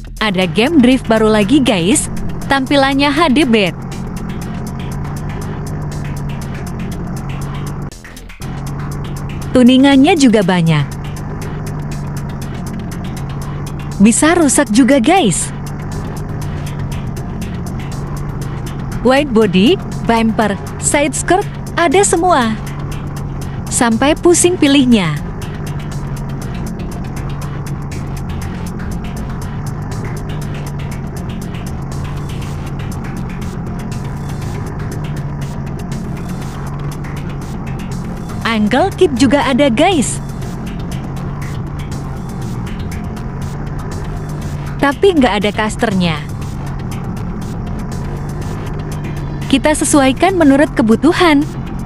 Ada game drift baru lagi guys, tampilannya HD banget. Tuningannya juga banyak. Bisa rusak juga guys. Wide body, bumper, side skirt, ada semua. Sampai pusing pilihnya. Angle kit juga ada guys. Tapi nggak ada casternya. Kita sesuaikan menurut kebutuhan.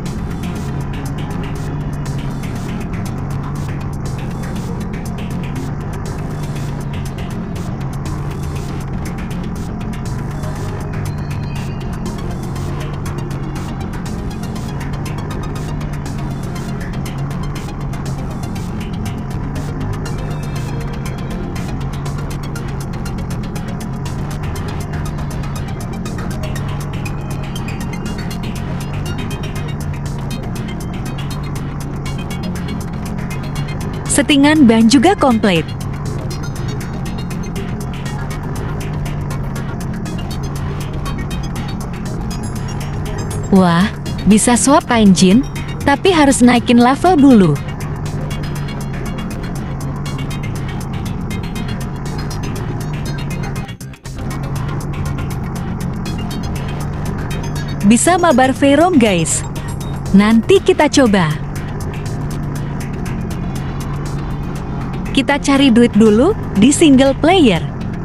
Settingan ban juga komplit. Wah, bisa swap engine, tapi harus naikin level dulu. Bisa mabar Veyron guys. Nanti kita coba. Kita cari duit dulu di single player.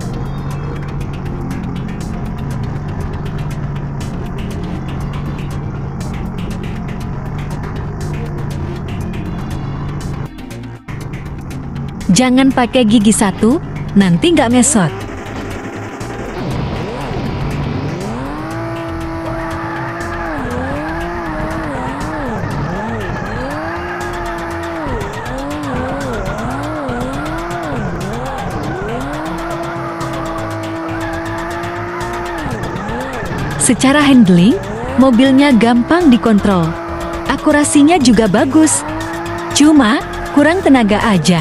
Jangan pakai gigi satu, nanti nggak ngesot. Secara handling, mobilnya gampang dikontrol. Akurasinya juga bagus. Cuma, kurang tenaga aja.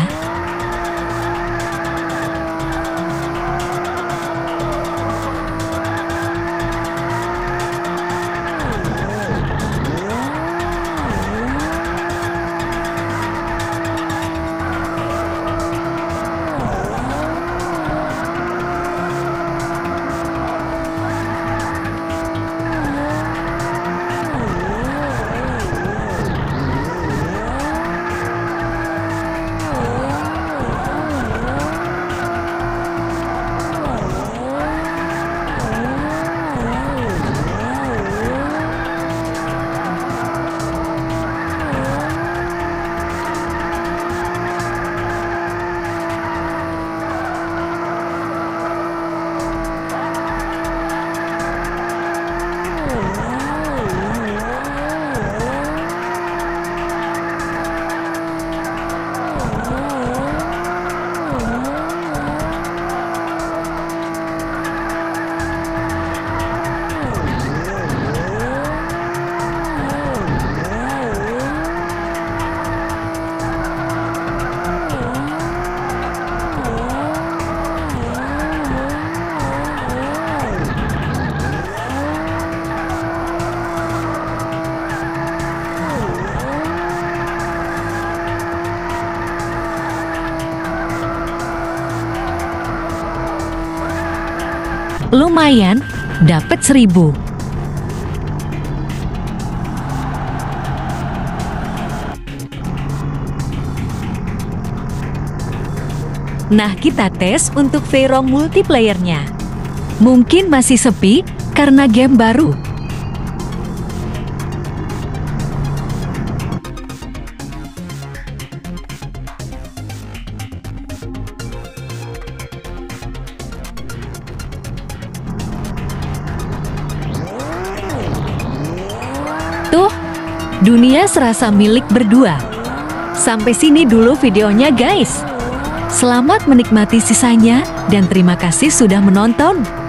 Lumayan, dapat 1.000. Nah, kita tes untuk Veyron multiplayernya. Mungkin masih sepi karena game baru. Tuh, dunia serasa milik berdua. Sampai sini dulu videonya guys. Selamat menikmati sisanya. dan terima kasih sudah menonton.